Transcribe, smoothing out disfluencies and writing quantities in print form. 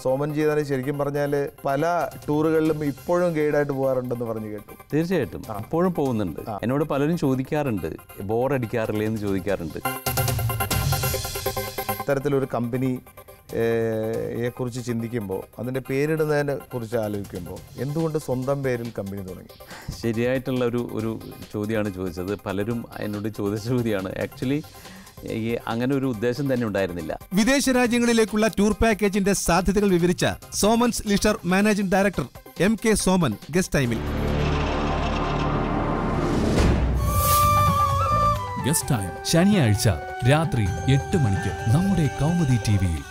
സോമൻ ചെയ്താൽ ശരിക്കും പറഞ്ഞാൽ പല ടൂറുകളിലും ഇപ്പോഴും ഗൈഡായിട്ട് പോകാറുണ്ടെന്ന് പറഞ്ഞു കേട്ടു. തീർച്ചയായിട്ടും ഇപ്പോഴും പോകുന്നുണ്ട്. എന്നോട് പലരും ചോദിക്കാറുണ്ട്, ബോറടിക്കാറില്ലേ എന്ന് ചോദിക്കാറുണ്ട്. ഇത്തരത്തിലൊരു കമ്പനിയെ കുറിച്ച് ചിന്തിക്കുമ്പോൾ, അതിൻ്റെ പേരിടുന്നതിനെ കുറിച്ച് ആലോചിക്കുമ്പോൾ എന്തുകൊണ്ട് സ്വന്തം പേരിൽ കമ്പനി തുടങ്ങി? ശരിയായിട്ടുള്ള ഒരു ചോദ്യമാണ് ചോദിച്ചത്. പലരും എന്നോട് ചോദിച്ച ചോദ്യമാണ്. ആക്ച്വലി അങ്ങനെ ഒരു ഉദ്ദേശം തന്നെ ഉണ്ടായിരുന്നില്ല. വിദേശ രാജ്യങ്ങളിലേക്കുള്ള ടൂർ പാക്കേജിന്റെ സാധ്യതകൾ വിവരിച്ച Somans leisure managing director MK Soman guest ടൈമിൽ. ഗസ്റ്റ് ടൈം ശനിയാഴ്ച രാത്രി 8 മണിക്ക് നമ്മുടെ കൗമുദി TV-യിൽ.